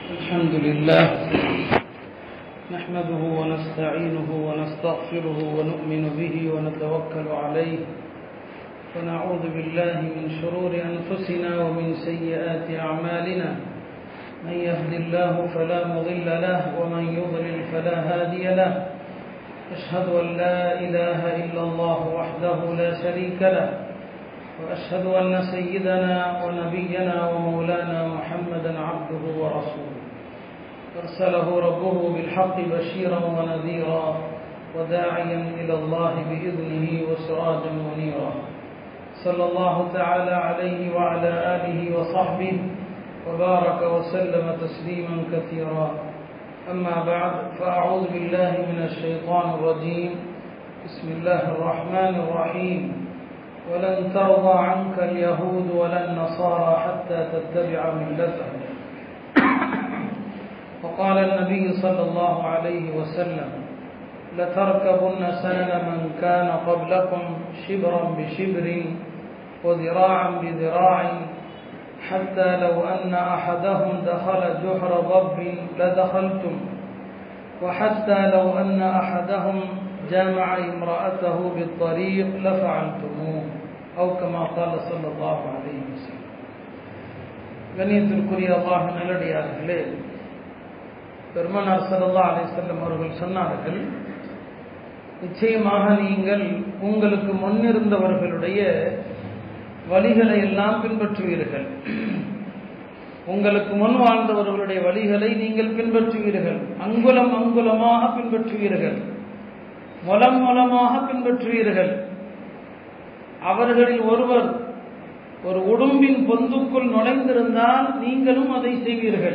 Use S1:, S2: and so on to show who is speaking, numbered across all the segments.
S1: الحمد لله نحمده ونستعينه ونستغفره ونؤمن به ونتوكل عليه ونعوذ بالله من شرور أنفسنا ومن سيئات أعمالنا من يهد الله فلا مضل له ومن يضلل فلا هادي له أشهد أن لا إله إلا الله وحده لا شريك له وأشهد أن سيدنا ونبينا ومولانا محمدا عبده ورسوله أرسله ربه بالحق بشيرا ونذيرا وداعيا إلى الله بإذنه وسراجا منيرا صلى الله تعالى عليه وعلى آله وصحبه وبارك وسلم تسليما كثيرا أما بعد فأعوذ بالله من الشيطان الرجيم بسم الله الرحمن الرحيم ولن ترضى عنك اليهود ولا النصارى حتى تتبع ملتهم وقال النبي صلى الله عليه وسلم لتركبن سنن من كان قبلكم شبرا بشبر وذراعا بذراع حتى لو أن أحدهم دخل جحر ضب لدخلتم وحتى لو أن أحدهم جامع امرأته بالطريق لفعلتموه أو كما قال صلى الله عليه وسلم. கண்ணியத்திற்குரிய அல்லாஹ்வின் நல்லடியார்களே, பெருமானார் ஸல்லல்லாஹு அலைஹி வஸல்லம் அவர்கள் சொன்னார்கள், நிச்சயமாக நீங்கள் உங்களுக்கு முன்னிருந்தவர்களுடைய வழிகளை எல்லாம் பின்பற்றுவீர்கள். உங்களுக்கு முன் வாழ்ந்தவர்களுடைய வழிகளை நீங்கள் பின்பற்றுவீர்கள். அங்குலம் அங்குலமாக பின்பற்றுவீர்கள், மூலம் மூலமாக பின்பற்றுவீர்கள். அவர்களில் ஒருவர் ஒரு உடும்பின் பொந்துக்குள் நுழைந்திருந்தால் நீங்களும் அதை செய்வீர்கள்.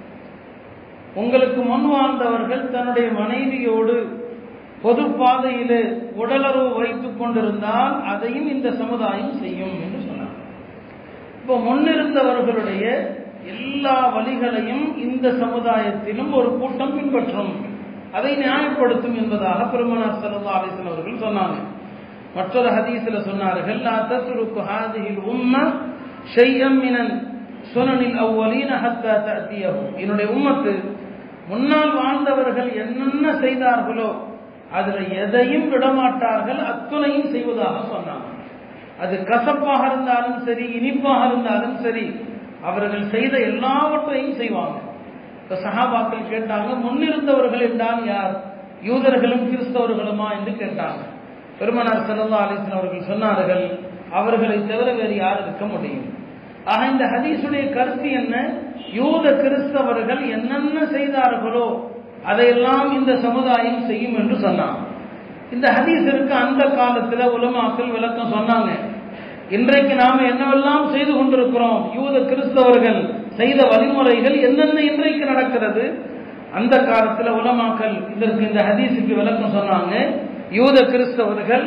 S1: உங்களுக்கு முன் வாழ்ந்தவர்கள் தன்னுடைய மனைவியோடு பொது பாதையிலே உடலுறவு வைத்துக் கொண்டிருந்தால் அதையும் இந்த சமுதாயம் செய்யும் என்று சொன்னார். இப்போ முன்னிருந்தவர்களுடைய எல்லா வழிகளையும் இந்த சமுதாயத்திலும் ஒரு கூட்டம் பின்பற்றும், அதை நியாயப்படுத்தும் என்பதாக பெருமானார் ஸல்லல்லாஹு அலைஹி வஸல்லம் அவர்கள் சொன்னாங்க. மற்றொரு ஹதீஸ்ல சொன்னார்கள், லா தத்ருக்கு ஹாதிஹில் உம்ம ஷைஅம் மினன் சுனனில் அவ்வலீன ஹத்தா தஅதியஹு. என்னுடைய உம்மத்து முன்னால் வாழ்ந்தவர்கள் என்னென்ன செய்தார்களோ அதுல எதையும் விடமாட்டார்கள், அத்துணையும் செய்வதாக சொன்னாங்க. அது கசப்பாக இருந்தாலும் சரி, இனிப்பாக இருந்தாலும் சரி, அவர்கள் செய்த எல்லாவற்றையும் செய்வாங்க. சஹாபாக்கள் கேட்டாங்க, முன்னிருந்தவர்கள் என்றால் யார்? யூதர்களும் கிறிஸ்தவர்களுமா என்று கேட்டாங்க. பெருமானார் ஸல்லல்லாஹு அலைஹி வஸல்லம் அவர்கள் சொன்னார்கள், அவர்களை தவிர வேறு யார் இருக்க முடியும்? ஆக இந்த ஹதீஸுடைய கருத்து என்ன? யூத கிறிஸ்தவர்கள் என்னென்ன செய்தார்களோ அதையெல்லாம் இந்த சமுதாயம் செய்யும் என்று சொன்னாங்க. இந்த ஹதீஸிற்கு அந்த காலத்தில் உலமாக்கள் விளக்கம் சொன்னாங்க. இன்றைக்கு நாம என்னவெல்லாம் செய்து கொண்டிருக்கிறோம், யூத கிறிஸ்தவர்கள் செய்த வழிமுறைகள் என்னென்ன இன்றைக்கு நடக்கிறது, அந்த காலத்தில் உலமாக்கள் இதற்கு இந்த ஹதீஸுக்கு விளக்கம் சொன்னாங்க. யூத கிறிஸ்தவர்கள்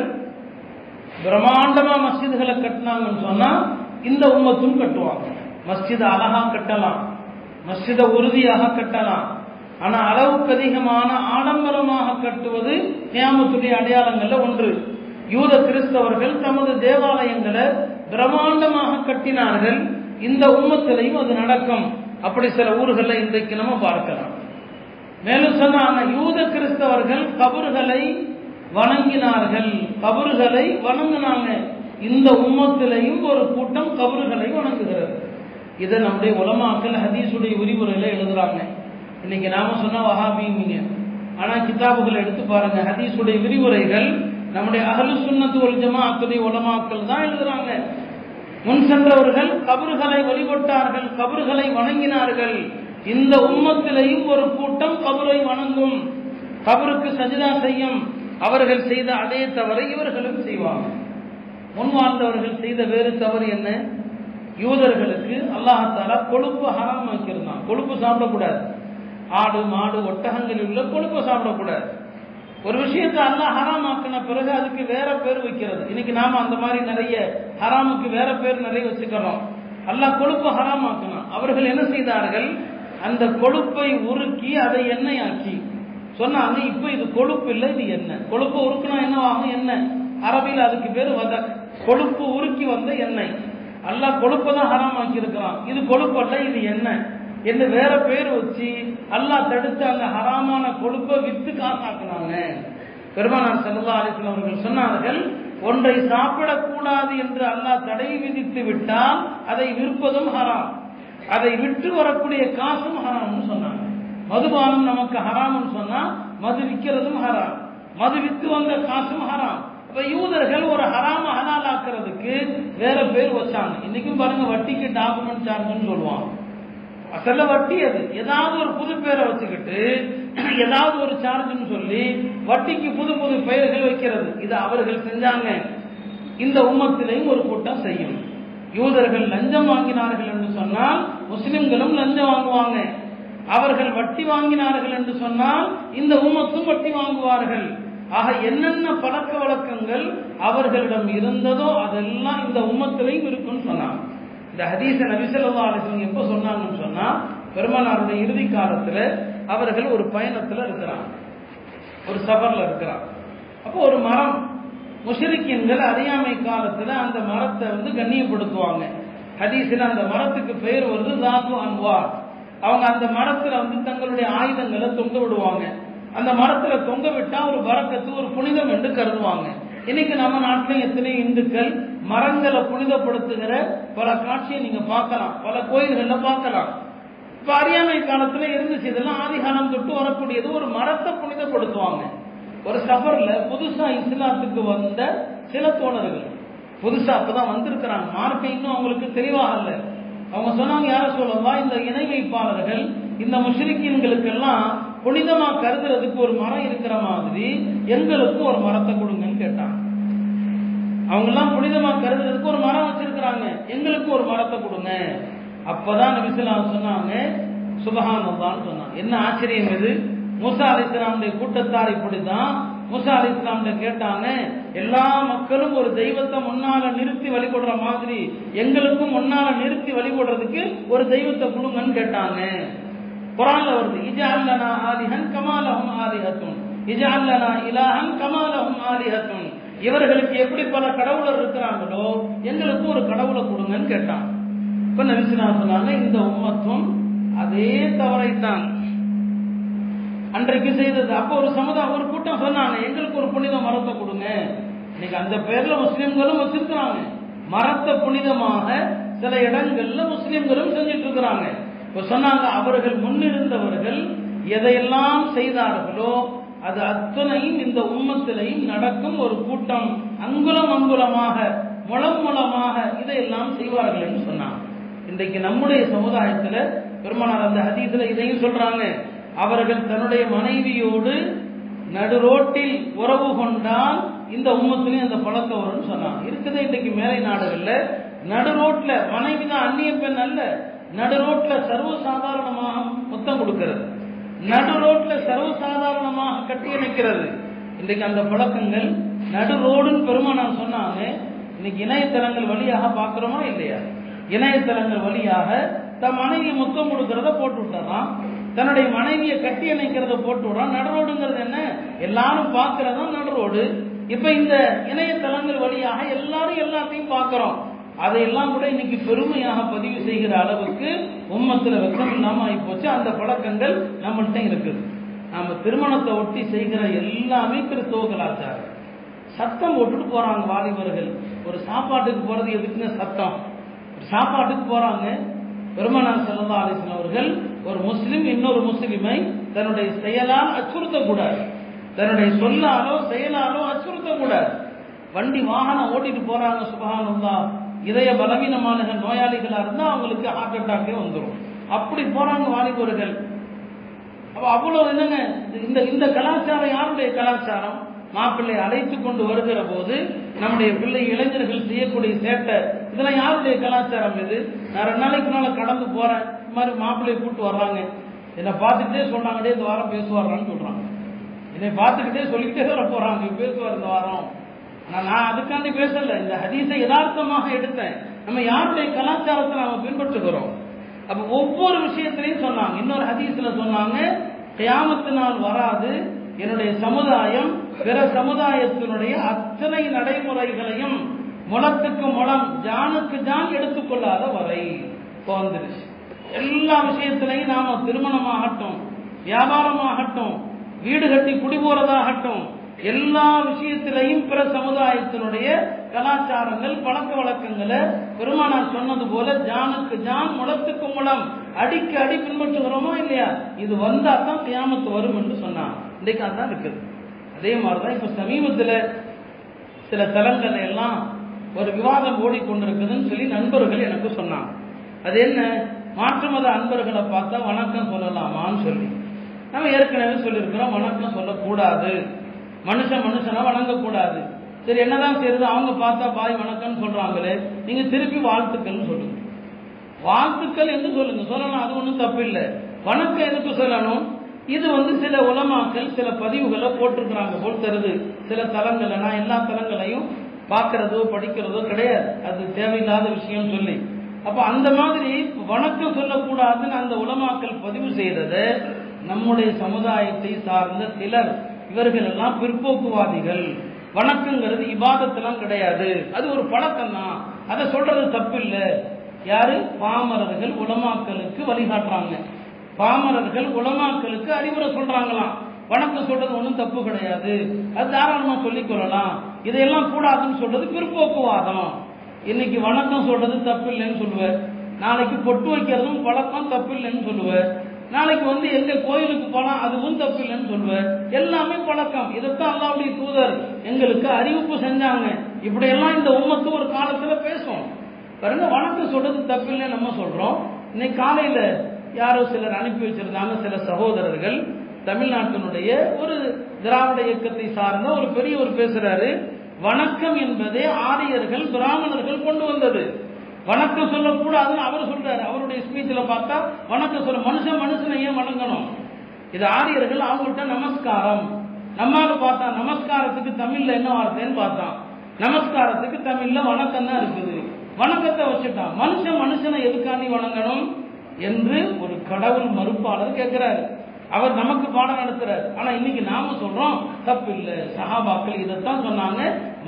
S1: பிரம்மாண்டமா மஸ்ஜிதுகளை கட்டினாங்கன்னு சொன்னா இந்த உம்மத்தும் கட்டுவாங்க. மஸ்ஜித் அழகா கட்டலாம், மஸ்ஜித உறுதியாக கட்டலாம், ஆனா அளவுக்கு அதிகமான ஆடம்பரமாக கட்டுவது கியாமத்துடைய அடையாளங்கள்ல ஒன்று. யூத கிறிஸ்தவர்கள் தமது தேவாலயங்களை பிரம்மாண்டமாக கட்டினார்கள், இந்த உம்மத்திலையும் அது நடக்கும். அப்படி சில ஊர்களில் இன்றைக்கு நம்ம பார்க்கலாம். மேலும் சொன்னாங்க, யூத கிறிஸ்தவர்கள் கபறுகளை வணங்கினார்கள், கபறுகளை வணங்கினாங்க. இந்த உம்மத்திலையும் ஒரு கூட்டம் கபறுகளை வணங்குகிறது. இதை நம்முடைய உலமாக்கள் ஹதீஸுடைய விரிவுரையில எழுதுறாங்க. இன்னைக்கு நாம சொன்னா வஹாபிங்க, ஆனா கிதாபுகளை எடுத்து பாருங்க, ஹதீஸுடைய விரிவுரைகள் நம்முடைய அஹ்லு சுன்னத் வல் ஜமாஅத்துடைய உலமாக்கள் தான் எழுதுறாங்க. முன் சென்றவர்கள் கபறுகளை வழிபட்டார்கள், கபறுகளை வணங்கினார்கள். இந்த உம்மத்திலையும் ஒரு கூட்டம் கபரை வணங்கும், கபருக்கு சஜ்தா செய்யும். அவர்கள் செய்த அதே தவறை இவர்களும் செய்வாங்க. முன் வாழ்ந்தவர்கள் செய்த வேறு தவறு என்ன? யூதர்களுக்கு அல்லாஹ் தஆலா கொழுப்பு ஹராம் ஆக்கியிருந்தான். கொழுப்பு சாப்பிடக்கூடாது. ஆடு மாடு ஒட்டகங்களில் உள்ள கொழுப்பு சாப்பிடக்கூடாது. ஒரு விஷயத்தை அல்லாஹ் ஹராம் ஆக்கின பிறகு அதுக்கு வேற பேர் வைக்கிறது. இன்னைக்கு நாம அந்த மாதிரி நிறைய ஹராமுக்கு வேற பேர் நிறைய வச்சுக்கிறோம். அல்லாஹ் கொழுப்பு ஹராம் ஆக்கினான். அவர்கள் என்ன செய்தார்கள்? அந்த கொழுப்பை உருக்கி அதை எண்ணெய் ஆக்கி சொன்னாங்க, இப்ப இது கொழுப்பு இல்லை, இது எண்ணெய். கொழுப்பு உருக்குனா என்னவாகும்? எண்ணெய். அரபியில் அதுக்கு பேர் வதக். கொழுப்பு உருக்கி வந்த எண்ணெய். அல்லாஹ் கொழுப்பை தான் ஹராம் ஆக்கி இருக்கிறான். இது கொழுப்பு அல்ல, இது எண்ணெய். என்று வேற பேர் வச்சு அல்லாஹ் தடுத்து அந்த ஹராமான கொழுப்பை வித்து காசாக்குனாங்க. பெருமானார் ஸல்லல்லாஹு அலைஹி வஸல்லம் அவர்கள் சொன்னார்கள், ஒன்றை சாப்பிடக்கூடாது என்று அல்லாஹ் தடை விதித்து விட்டால் அதை விற்பதும் ஹராம், அதை விற்று வரக்கூடிய காசும் ஹராம்னு சொன்னாங்க. மதுபானம் நமக்கு ஹராம்னு சொன்னா மது விற்கிறதும் ஹராம், மது வித்து வந்த காசும் ஹராம். அப்ப யூதர்கள் ஒரு ஹராம ஹலால் ஆக்குறதுக்கு வேற பேர் வச்சாங்க. இன்னைக்கும் பாருங்க, வட்டிக்கு டாக்குமெண்ட் சார்ஜ்னு சொல்லுவாங்க. அசல்ல வட்டி அது ஏதாவது ஒரு புது பேரை வச்சுக்கிட்டு ஏதாவது ஒரு சார்ஜ்னு சொல்லி வட்டிக்கு புது புது பெயர்கள் வைக்கிறது. இது அவர்கள் செஞ்சாங்க. இந்த உம்மத்திலையும் ஒரு கூட்டம் செய்யும். யூதர்கள் லஞ்சம் வாங்கினார்கள் என்று சொன்னால் முஸ்லிம்களும் லஞ்சம் வாங்குவாங்க. அவர்கள் வட்டி வாங்கினார்கள் என்று சொன்னால் இந்த உம்மத்தும் வட்டி வாங்குவார்கள். ஆக என்னென்ன பழக்க வழக்கங்கள் அவர்களிடம் இருந்ததோ அதெல்லாம் இந்த உம்மத்திலையும் இருக்குன்னு சொன்னாங்க. இந்த ஹதீஸ நபி ஸல்லல்லாஹு அலைஹி வஸல்லம் எப்ப சொன்னாங்கன்னு சொன்னா, பெருமானாருடைய இறுதி காலத்துல அவர்கள் ஒரு பயணத்துல இருக்கிறாங்க, ஒரு சஃபர்ல இருக்கிறாங்க. அப்போ ஒரு மரம், முஷ்ரிக்கீன்கள் அறியாமை காலத்துல அந்த மரத்தை கண்ணியப்படுத்துவாங்க. ஹதீஸ்ல அந்த மரத்துக்கு பெயர் வருது ஸாத்து அன்வார். அவங்க அந்த மரத்துல தங்களுடைய ஆயுதங்களை தொங்க விடுவாங்க. அந்த மரத்துல தொங்க விட்டா ஒரு பரக்கத்து, ஒரு புனிதம் என்று கருதுவாங்க. இன்னைக்கு நம்ம நாட்டில் எத்தனை இந்துக்கள் மரங்களை புனிதப்படுத்துகிற பல காட்சியை நீங்க பார்க்கலாம், பல கோயில்கள்ல பார்க்கலாம். இப்ப அறியாமை காலத்துல இருந்துச்சு, இதெல்லாம் ஆதி காலம் தொட்டு வரக்கூடியது. ஒரு மரத்தை புனிதப்படுத்துவாங்க. ஒரு சஃபர்ல புதுசா இஸ்லாத்துக்கு வந்த சில தோழர்கள், புதுசா அப்பதான் வந்திருக்கிறாங்க, மார்க்கை இன்னும் அவங்களுக்கு தெளிவாக இல்லை. அவங்க சொன்னாங்க, யார சொல்லலாம், இந்த இணை வைப்பாளர்கள் இந்த முஷ்ரிக்கீன்களுக்கெல்லாம் புனிதமா கருதுறதுக்கு ஒரு மரம் இருக்கிற மாதிரி எங்களுக்கு ஒரு மரத்தை கொடுங்கன்னு கேட்டாங்க. அவங்க எல்லாம் புனிதமா கருதுறதுக்கு ஒரு மரம் வச்சிருக்கிறாங்க, எங்களுக்கு ஒரு மரத்தை கொடுங்க. அப்பதான் நபி ஸல்லல்லாஹு அலைஹி வஸல்லம் சொன்னாங்க, சுப்ஹானல்லாஹ்னு சொன்னாங்க. என்ன ஆச்சரியம் இது! மூசா அலைஹிஸ்ஸலாமுடைய கூட்டத்தார் இப்படிதான். மூசா அலைஹிஸ்ஸலாம் கேட்டாங்க, எல்லா மக்களும் ஒரு தெய்வத்தை முன்னால நிறுத்தி வழிபடுற மாதிரி எங்களுக்கும் முன்னால நிறுத்தி வழிபடுறதுக்கு ஒரு தெய்வத்தை கொடுங்கன்னு கேட்டாங்க. குர்ஆன்ல வருது, இஜஅல் லனா ஆலிஹன் கமா லஹும் ஆலிஹத்துன், இஜஅல் லனா இலாஹன் கமா லஹும் ஆலிஹத்துன். இவர்களுக்கு எப்படி பல கடவுளர் இருக்கிறாங்களோ எங்களுக்கு ஒரு கடவுளை கொடுங்கன்னு கேட்டாங்க. இப்ப நபி ஸல்லல்லாஹு அலைஹி வஸல்லம் சொன்னாங்க, இந்த உம்மத்தும் அதே தவறைத்தான் அன்றைக்கு செய்தது. அப்போ ஒரு சமுதாயம், ஒரு கூட்டம் சொன்னாங்க, எங்களுக்கு ஒரு புனித மரத்தை கொடுங்க. இன்னைக்கு அந்த பேர்ல முஸ்லிம்களும் வச்சிருக்கிறாங்க. மரத்தை புனிதமாக சில இடங்கள்ல முஸ்லிம்களும் செஞ்சிட்டு இருக்கிறாங்க. இப்ப சொன்னாங்க, அவர்கள் முன்னிருந்தவர்கள் எதையெல்லாம் செய்தார்களோ அது அத்தனையும் இந்த உம்மத்திலையும் நடக்கும். ஒரு கூட்டம் அங்குலம் அங்குலமாக, முளம் மூலமாக இதையெல்லாம் செய்வார்கள் என்று சொன்னாங்க. இன்றைக்கு நம்முடைய சமுதாயத்துல பெருமானார் அந்த ஹதீஸ்ல இதையும் சொல்றாங்க, அவர்கள் தன்னுடைய மனைவியோடு நடு ரோட்டில் உறவு கொண்டால் இந்த உம்மத்திலையும் அந்த பழக்கம் வரும்னு சொன்னாங்க. இருக்குது இன்றைக்கு மேலை நாடுகள்ல நடு ரோட்ல மனைவி தான் அந்நிய பெண் அல்ல, நடு ரோட்ல சர்வசாதாரணமாக முத்தம் கொடுக்கிறது, நடு ரோட்ல சர்வசாதாரணமாக கட்டி அணைக்கிறது. இன்றைக்கு அந்த பழக்கங்கள் நடு ரோடுன்னு பெருமானார் சொன்னாங்க. இன்னைக்கு இணையதளங்கள் வழியாக பார்க்கிறோமா இல்லையா? இணையதளங்கள் வழியாக தன் மனைவி முத்தம் கொடுக்கறத போட்டு விட்டுறான், தன்னுடைய மனைவியை கட்டி அணைக்கிறத போட்டு விடுறான். நடுரோடுங்கிறது என்ன? எல்லாரும் பார்க்கறதா நடுரோடு. இப்ப இந்த இணையதளங்கள் வழியாக எல்லாரும் எல்லாத்தையும் பார்க்கிறோம். அதையெல்லாம் கூட இன்னைக்கு பெருமையாக பதிவு செய்கிற அளவுக்கு உம்மத்துல வெக்கம் இல்லாம ஆகி போச்சு. அந்த பழக்கங்கள் நம்மள்கிட்ட இருக்குது. நம்ம திருமணத்தை ஒட்டி செய்கிற எல்லாமே கிறிஸ்தவ கலாச்சாரம். சத்தம் போட்டுட்டு போறாங்க வாலிபர்கள். ஒரு சாப்பாட்டுக்கு போறது எதுக்குங்க சத்தம்? சாப்பாட்டுக்கு போறாங்க. பெருமானார் ஸல்லல்லாஹு அலைஹி வஸல்லம் அவர்கள் ஒரு முஸ்லிம் இன்னொரு முஸ்லிமை தன்னுடைய செயலால் அச்சுறுத்தக்கூடாது, தன்னுடைய சொல்லாலோ செயலாலோ அச்சுறுத்தக்கூடாது. வண்டி வாகனம் ஓட்டிட்டு போறாங்க, சுப்ஹானல்லாஹ், இதய பலவீனமான நோயாளிகளா இருந்தா அவங்களுக்கு ஹார்ட் அட்டாக்கே வந்துடும். அப்படி போறாங்க வாலிபர்கள். அப்ப அவ்வளவு என்னங்க இந்த கலாச்சாரம் யாருடைய கலாச்சாரம்? மாப்பிள்ளை அழைத்து கொண்டு வருகிற போது நம்முடைய பிள்ளை இளைஞர்கள் செய்யக்கூடிய சேட்டை, இதெல்லாம் யாருடைய கலாச்சாரம்? இது நான் 2 நாளைக்கு முன்னால கடந்து போறேன், இந்த மாதிரி மாப்பிள்ளையை கூப்பிட்டு வர்றாங்க, என்னை பார்த்துக்கிட்டே சொன்னாங்கடே இந்த வாரம் பேசுவாரான்னு சொல்றாங்க. என்னை பார்த்துக்கிட்டே சொல்லிக்கிட்டே வர போறாங்க, பேசுவார் இந்த வாரம். நான் அதுக்காண்டி பேசல, இந்த ஹதீஸை யதார்த்தமாக எடுத்தேன். நம்ம யாருடைய கலாச்சாரத்தை நாம பின்பற்றுகிறோம்? அப்ப ஒவ்வொரு விஷயத்திலையும் சொன்னாங்க. இன்னொரு ஹதீஸ்ல சொன்னாங்க, கியாமத்து நாள் வராது, என்னுடைய சமுதாயம் பிற சமுதாயத்தினுடைய அத்தனை நடைமுறைகளையும் முளத்துக்கு முளம் ஜானுக்கு ஜான் எடுத்துக்கொள்ளாத வரை வந்துருச்சு. எல்லா விஷயத்திலையும் நாம திருமணமாகட்டும், வியாபாரமாகட்டும், வீடு கட்டி குடி போறதாகட்டும், எல்லா விஷயத்திலையும் பிற சமுதாயத்தினுடைய கலாச்சாரங்கள் பழக்க வழக்கங்களை பெருமானார் சொன்னது போல ஜானுக்கு ஜான் முளத்துக்கு முளம் அடிக்கு அடி பின்பற்றுகிறோமா இல்லையா? இது வந்தா தான் கியாமத்து வரும் என்று சொன்னான். இன்றைக்கு அதுதான் இருக்குது. அதே மாதிரிதான் இப்ப சமீபத்தில் சில தலங்களை எல்லாம் ஒரு விவாதம் ஓடிக்கொண்டிருக்குதுன்னு சொல்லி நண்பர்கள் எனக்கு சொன்னாங்க. அது என்ன, மாற்று மத அன்பர்களை பார்த்தா வணக்கம் சொல்லலாமான்னு சொல்லி. நம்ம ஏற்கனவே சொல்லியிருக்கிறோம், வணக்கம் சொல்லக்கூடாது, மனுஷனா வணங்கக்கூடாது. சரி, என்னதான் செய்யறது? அவங்க பார்த்தா பாய் வணக்கம்னு சொல்றாங்களே, நீங்க திருப்பி வாழ்த்துக்கள்னு சொல்லுங்க. வாழ்த்துக்கள் என்று சொல்லுங்க, சொல்லலாம், அது ஒன்றும் தப்பு இல்லை. வணக்கம் எதுக்கு சொல்லணும்? இது சில உலமாக்கள் சில பதிவுகளை போட்டிருக்கிறாங்க போல் தருது. சில தலங்களை, நான் எல்லா தலங்களையும் பார்க்கறதோ படிக்கிறதோ கிடையாது, அது தேவையில்லாத விஷயம் சொல்லி. அப்ப அந்த மாதிரி வணக்கம் சொல்லக்கூடாதுன்னு அந்த உலமாக்கள் பதிவு செய்தது நம்முடைய சமுதாயத்தை சார்ந்த சிலர். இவர்கள் எல்லாம் பிற்போக்குவாதிகள். வணக்கங்கிறது இபாதத்தெல்லாம் கிடையாது, அது ஒரு பழக்கம் தான், அதை சொல்றது தப்பு இல்லை. யாரு? பாமரர்கள் உலமாக்களுக்கு வழிகாட்டுறாங்க. பாமரர்கள் உலமாக்களுக்கு அறிவுரை சொல்றாங்களாம். வணக்கம் சொல்றது ஒன்றும் தப்பு கிடையாது, அது தாராளமா சொல்லிக் கொள்ளலாம், இதையெல்லாம் கூடாதுன்னு சொல்றது பிற்போக்குவாதம். இன்னைக்கு வணக்கம் சொல்றது தப்பு இல்லைன்னு சொல்லுவேன், நாளைக்கு பொட்டு வைக்கிறதும் பழக்கம் தப்பு இல்லைன்னு சொல்லுவேன், நாளைக்கு எங்க கோயிலுக்கு போலாம் அதுவும் தப்பு இல்லைன்னு சொல்லுவேன். எல்லாமே பழக்கம். இதைத்தான் அல்லாஹ்வுடைய தூதர் எங்களுக்கு அறிவிப்பு செஞ்சாங்க. இப்படியெல்லாம் இந்த உம்மத்து ஒரு காலத்துல பேசும். பாருங்க, வணக்கம் சொல்றது தப்பு இல்லைன்னு நம்ம சொல்றோம். இன்னைக்கு காலையில யாரோ சிலர் அனுப்பி வச்சிருந்தாங்க, சில சகோதரர்கள், தமிழ்நாட்டினுடைய ஒரு திராவிட இயக்கத்தை சார்ந்த ஒரு பெரியவர் பேசுறாரு, வணக்கம் என்பதே ஆரியர்கள் பிராமணர்கள் கொண்டு வந்தது, வணக்கம் சொல்லக்கூடாதுன்னு அவர் சொல்றாரு. அவருடைய ஸ்பீச்சில் பார்த்தா வணக்கம் சொல்ல மனுஷனை ஏன் வணங்கணும்? இது ஆரியர்கள், அவங்கள்ட்ட நமஸ்காரம். நம்மால பார்த்தா நமஸ்காரத்துக்கு தமிழ்ல என்ன வார்த்தைன்னு பார்த்தான், நமஸ்காரத்துக்கு தமிழ்ல வணக்கம் தான் இருக்குது. வணக்கத்தை வச்சுட்டான். மனுஷனை எதுக்காண்டி வணங்கணும் என்று ஒரு கடவுள் மறுப்பாளர் கேட்கிறாரு. அவர் நமக்கு பாடம் நடத்துறாரு. ஆனா இன்னைக்கு நாம சொல்றோம் தப்பு இல்லை, சஹாபாக்கள் இதைத்தான் சொன்னாங்க,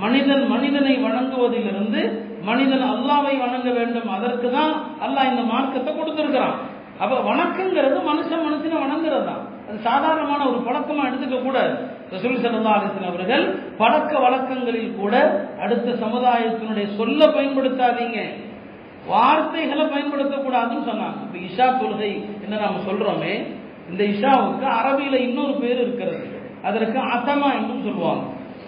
S1: மனிதனை வணங்குவதிலிருந்து மனிதன் அல்லாவை வணங்க வேண்டும், அதற்கு தான் அல்லாஹ் இந்த மார்க்கத்தை கொடுத்திருக்கிறான். அப்ப வணக்கங்கிறது மனுஷனை வணங்குறது தான், அது சாதாரணமான ஒரு பழக்கமா எடுத்துக்க கூடாது. ரசூல் ஸல்லல்லாஹு அலைஹி வஸல்லம் அவர்கள் பழக்க வழக்கங்களில் கூட அடுத்த சமுதாயத்தினுடைய சொல்ல பயன்படுத்தாதீங்க, வார்த்தைகளை பயன்படுத்தக்கூடாதுன்னு சொன்னாங்க. இப்ப இஷா தொழுகை என்ன நாம சொல்றோமே, இந்த இஷாவுக்கு அரபியில இன்னொரு பேர் இருக்கிறது, அதற்கு அசமா என்று சொல்லுவாங்க.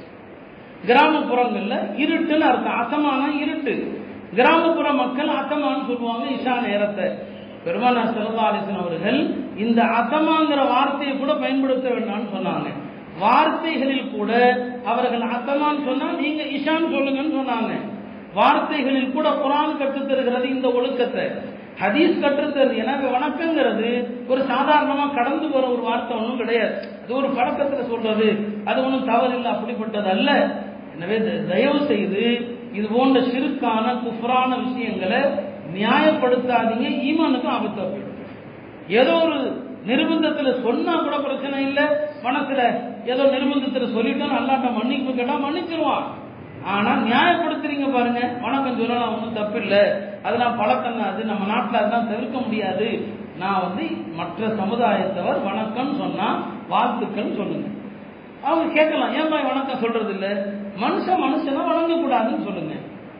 S1: கிராமப்புறங்கள்ல இருட்டுன்னு அர்த்தம், அசமான இருட்டு. கிராமப்புற மக்கள் அசமான்னு சொல்லுவாங்க இஷா நேரத்தை. பெருமானார் ஸல்லல்லாஹு அலைஹி வஸல்லம் அவர்கள் இந்த அசமாங்கிற வார்த்தையை கூட பயன்படுத்த வேண்டாம்னு சொன்னாங்க. வார்த்தைகளில் கூட அவர்கள் அசமான்னு சொன்னா நீங்க இஷான்னு சொல்லுங்கன்னு சொன்னாங்க. வார்த்தைகளில் கூட குர்ஆன் கற்றுத் தருகிறது இந்த ஒழுக்கத்தை, ஹதீஸ் கற்றுத்தருது. எனக்கு வணக்கங்கிறது ஒரு சாதாரணமா கடந்து போற ஒரு வார்த்தை ஒன்றும் கிடையாது, அது ஒரு பழக்கத்துல சொல்றது, அது ஒன்றும் தவறில்லை, அப்படிப்பட்டது அல்ல. எனவே தயவு செய்து இது போன்ற ஷிர்கான குஃப்ரான விஷயங்களை நியாயப்படுத்தாதீங்க, ஈமானுக்கு ஆபத்தா போயிடும். ஏதோ ஒரு நிர்பந்தத்துல சொன்னா கூட பிரச்சனை இல்லை, மனசுல ஏதோ நிர்பந்தத்துல சொல்லிட்டோம் அல்லாஹ்ட்ட மன்னிப்பு கேட்டா மன்னிச்சிருவான். ஆனா நியாயப்படுத்துறீங்க பாருங்க, வணக்கம் சொல்லலாம், ஒன்றும் தப்பு இல்லை, அதெல்லாம் பழக்கம் தான், அது நம்ம நாட்டில் அதெல்லாம் தவிர்க்க முடியாது. நான் மற்ற சமுதாயத்தவர் வணக்கம் சொன்னா வாழ்த்துக்கள் சொல்லுங்க. அவங்க கேட்கலாம், ஏன் பாய் வணக்கம் சொல்றது இல்லை? மனுஷனை வணங்கக்கூடாதுன்னு சொல்லுங்க.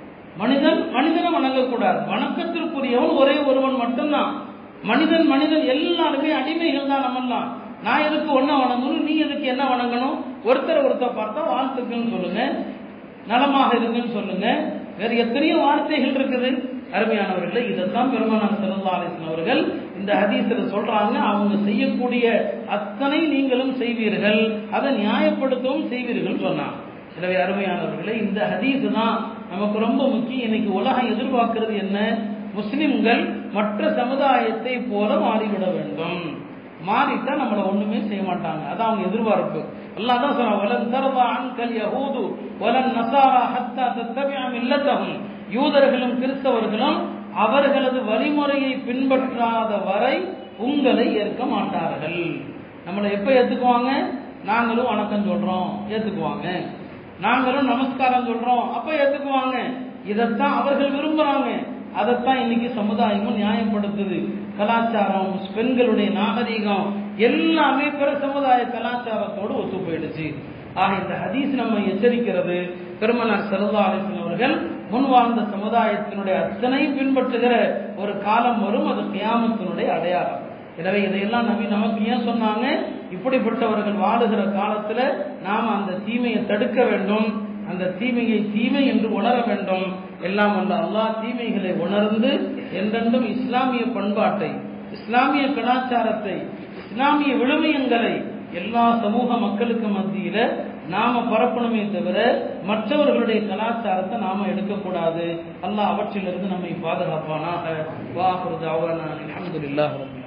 S1: மனிதனை வணங்கக்கூடாது. வணக்கத்திற்குரியவன் ஒரே ஒருவன் மட்டும்தான். மனிதன் எல்லாருமே அடிமைகள் தான். நம்மெல்லாம் நான் எதுக்கு ஒன்ன வணங்கணும், நீ எதுக்கு என்ன வணங்கணும்? ஒருத்தர் பார்த்தா வாழ்த்துக்கள்னு சொல்லுங்க, நலமாக இருக்குன்னு சொல்லுங்க. வேற எத்தனையோ வார்த்தைகள் இருக்குது. அருமையானவர்களே, இதைத்தான் பெருமானார் ஸல்லல்லாஹு அலைஹி வஸல்லம் அவர்கள் இந்த ஹதீஸ்ல சொல்றாங்க. அவங்க செய்யக்கூடிய அத்தனை நீங்களும் செய்வீர்கள், அதை நியாயப்படுத்தவும் செய்வீர்கள் சொன்னாங்க. எனவே அருமையானவர்களே, இந்த ஹதீஸ் தான் நமக்கு ரொம்ப முக்கியம். இன்னைக்கு உலகம் எதிர்பார்க்கிறது என்ன? முஸ்லிம்கள் மற்ற சமுதாயத்தை போல மாறிவிட வேண்டும். மாறிட்டா நம்மள ஒண்ணுமே செய்ய மாட்டாங்க, அதான் அவங்க எதிர்பார்ப்பு. அல்லாஹ் தான் சொல்றான், வலன் தர்வா அன்கல் யஹூது வலன் நஸாரா ஹத்தா தத்தபிஅ மில்லத்தஹும். யூதர்களும் கிறிஸ்தவர்களும் அவர்களது வழிமுறையை பின்பற்றாத வரை உங்களை ஏற்க மாட்டார்கள். நம்மளை எப்ப ஏத்துக்குவாங்க? நாங்களும் வணக்கம் சொல்றோம், ஏத்துக்குவாங்க. நாங்களும் நமஸ்காரம் சொல்றோம், அப்ப ஏத்துக்குவாங்க. இதைத்தான் அவர்கள் விரும்புறாங்க. அதைத்தான் இன்னைக்கு சமுதாயமும் நியாயப்படுத்துது. கலாச்சாரம், பெண்களுடைய நாகரீகம் எல்லாமே பிற சமுதாய கலாச்சாரத்தோடு ஒத்து போயிடுச்சு. ஆக இந்த ஹதீஸ் நம்ம எச்சரிக்கிறது, பெருமனார் ஸல்லல்லாஹு அலைஹி வஸல்லம் அவர்கள் முன்வாழ்ந்த சமுதாயத்தினுடைய அத்தனையும் பின்பற்றுகிற ஒரு காலம் வரும், அது கியாமத்தினுடைய அடையாளம். எனவே இதையெல்லாம் நபி நமக்கு ஏன் சொன்னாங்க? இப்படிப்பட்டவர்கள் வாழுகிற காலத்துல நாம அந்த தீமையை தடுக்க வேண்டும், அந்த தீமையை தீமை என்று உணர வேண்டும். எல்லாம் வல்ல அல்லாஹ் தீமைகளை உணர்ந்து என்றென்றும் இஸ்லாமிய பண்பாட்டை, இஸ்லாமிய கலாச்சாரத்தை, இஸ்லாமிய விழுமியங்களை எல்லா சமூக மக்களுக்கு மத்தியில நாம பரப்பணுமே தவிர மற்றவர்களுடைய கலாச்சாரத்தை நாம எடுக்கக்கூடாது. அல்லாஹ் அவற்றிலிருந்து நம்மை பாதுகாப்பானாக. வா ஆகிரு தஅவானா அல்ஹம்துலில்லாஹி.